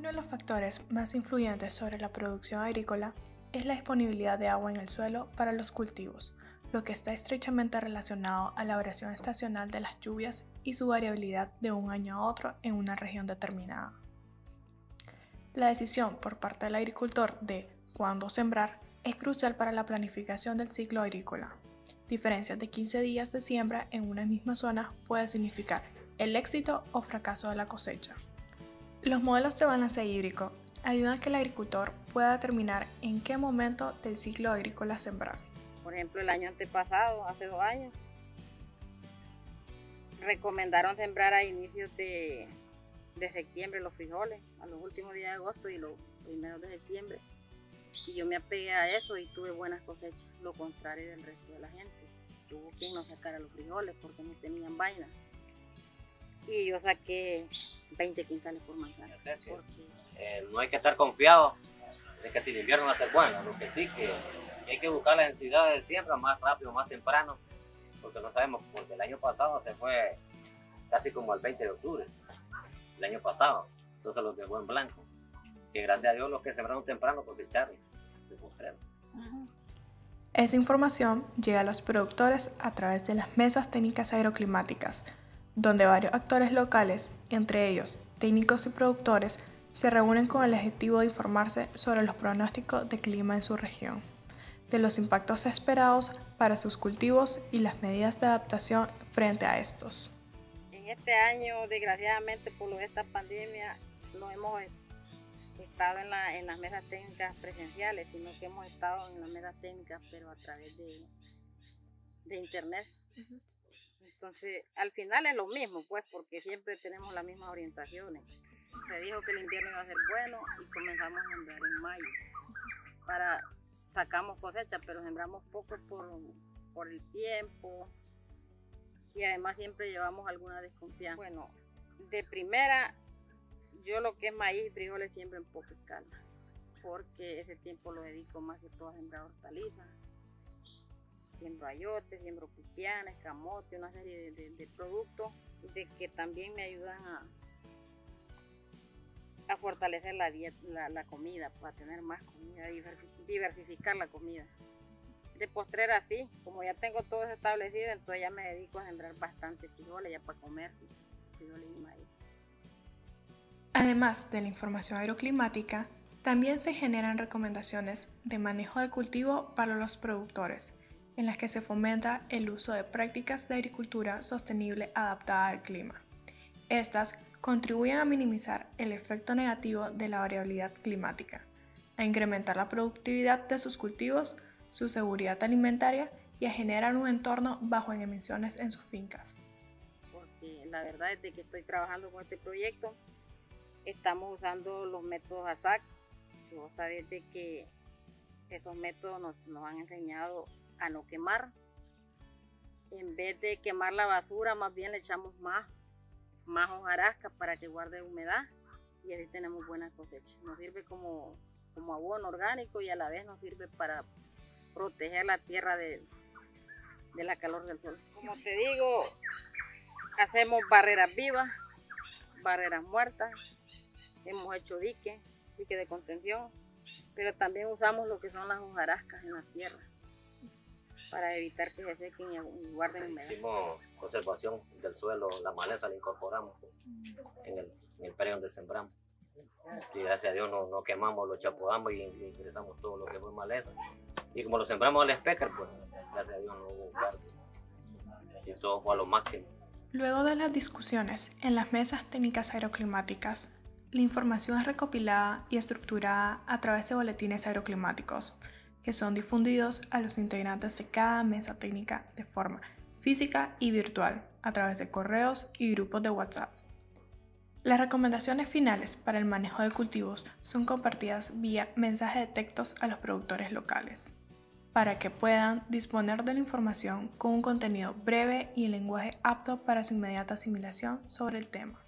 Uno de los factores más influyentes sobre la producción agrícola es la disponibilidad de agua en el suelo para los cultivos, lo que está estrechamente relacionado a la variación estacional de las lluvias y su variabilidad de un año a otro en una región determinada. La decisión por parte del agricultor de cuándo sembrar es crucial para la planificación del ciclo agrícola. Diferencias de 15 días de siembra en una misma zona puede significar el éxito o fracaso de la cosecha. Los modelos de balance hídrico ayudan a que el agricultor pueda determinar en qué momento del ciclo agrícola sembrar. Por ejemplo, el año antepasado, hace 2 años, recomendaron sembrar a inicios de septiembre los frijoles, a los últimos días de agosto y los primeros de septiembre. Y yo me apegué a eso y tuve buenas cosechas, lo contrario del resto de la gente. Tuvo quien no sacara los frijoles porque no tenían vaina. Y yo saqué 20 quintales por manzana. No hay que estar confiado de que si el invierno va a ser bueno, lo que sí que hay que buscar las necesidades de siembra más rápido, más temprano, porque no sabemos, porque el año pasado se fue casi como el 20 de octubre, el año pasado, entonces los dejó en blanco, que gracias a Dios los que sembraron temprano cosecharon de postrero. Esa información llega a los productores a través de las mesas técnicas agroclimáticas, donde varios actores locales, entre ellos técnicos y productores, se reúnen con el objetivo de informarse sobre los pronósticos de clima en su región, de los impactos esperados para sus cultivos y las medidas de adaptación frente a estos. En este año, desgraciadamente, por lo de esta pandemia, no hemos estado en las mesas técnicas presenciales, sino que hemos estado en las mesas técnicas, pero a través de internet. Entonces, al final es lo mismo, pues, porque siempre tenemos las mismas orientaciones. Se dijo que el invierno iba a ser bueno y comenzamos a sembrar en mayo. Sacamos cosecha, pero sembramos poco por el tiempo y además siempre llevamos alguna desconfianza. Bueno, de primera, yo lo que es maíz y frijoles siembro en poca escala, porque ese tiempo lo dedico más que todo a sembrar hortalizas. Siembro ayote, siembro pipianes, camote, una serie de productos que también me ayudan a fortalecer la comida, para tener más comida, diversificar la comida. De postrera sí, como ya tengo todo eso establecido, entonces ya me dedico a sembrar bastante frijoles ya para comer, frijoles y maíz. Además de la información agroclimática, también se generan recomendaciones de manejo de cultivo para los productores, en las que se fomenta el uso de prácticas de agricultura sostenible adaptada al clima. Estas contribuyen a minimizar el efecto negativo de la variabilidad climática, a incrementar la productividad de sus cultivos, su seguridad alimentaria y a generar un entorno bajo en emisiones en sus fincas. Porque la verdad es que estoy trabajando con este proyecto, estamos usando los métodos ASAC. Vos sabés de que estos métodos nos han enseñado a no quemar. En vez de quemar la basura, más bien le echamos más hojarasca para que guarde humedad y así tenemos buenas cosechas. Nos sirve como abono orgánico y a la vez nos sirve para proteger la tierra de la calor del sol. Como te digo, hacemos barreras vivas, barreras muertas, hemos hecho dique de contención, pero también usamos lo que son las hojarascas en la tierra para evitar que se sequen y guarden humedad. Hicimos conservación del suelo, la maleza la incorporamos en el predio donde sembramos. Y gracias a Dios no quemamos, lo chapodamos y ingresamos todo lo que fue maleza. Y como lo sembramos al specker, pues gracias a Dios no hubo cargo. Y todo fue a lo máximo. Luego de las discusiones en las mesas técnicas agroclimáticas, la información es recopilada y estructurada a través de boletines agroclimáticos, que son difundidos a los integrantes de cada mesa técnica de forma física y virtual, a través de correos y grupos de WhatsApp. Las recomendaciones finales para el manejo de cultivos son compartidas vía mensaje de textos a los productores locales, para que puedan disponer de la información con un contenido breve y en lenguaje apto para su inmediata asimilación sobre el tema.